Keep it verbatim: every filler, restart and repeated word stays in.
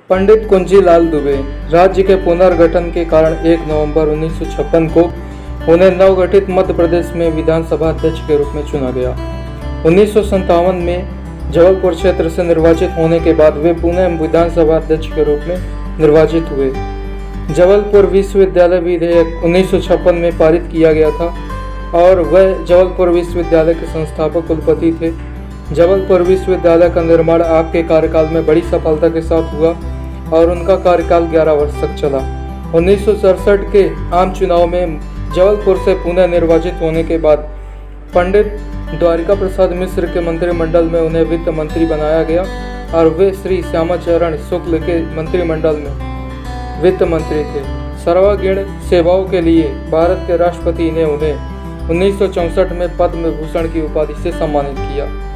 पंडित कुंजीलाल दुबे। राज्य के पुनर्गठन के कारण एक नवंबर उन्नीस सौ छप्पन को उन्हें नवगठित मध्य प्रदेश में विधानसभा अध्यक्ष के रूप में चुना गया। उन्नीस सौ सत्तावन में जबलपुर क्षेत्र से निर्वाचित होने के बाद वे पुनः विधानसभा अध्यक्ष के रूप में निर्वाचित हुए। जबलपुर विश्वविद्यालय विधेयक उन्नीस सौ छप्पन में पारित किया गया था और वह जबलपुर विश्वविद्यालय के संस्थापक कुलपति थे। जबलपुर विश्वविद्यालय का निर्माण आपके कार्यकाल में बड़ी सफलता के साथ हुआ और उनका कार्यकाल ग्यारह वर्ष तक चला। उन्नीस सौ सड़सठ के आम चुनाव में जबलपुर से पुनः निर्वाचित होने के बाद पंडित द्वारिका प्रसाद मिश्र के मंत्रिमंडल में उन्हें वित्त मंत्री बनाया गया और वे श्री श्यामाचरण शुक्ल के मंत्रिमंडल में वित्त मंत्री थे। सर्वगुण सेवाओं के लिए भारत के राष्ट्रपति ने उन्हें उन्नीस सौ चौंसठ में पद्म विभूषण की उपाधि से सम्मानित किया।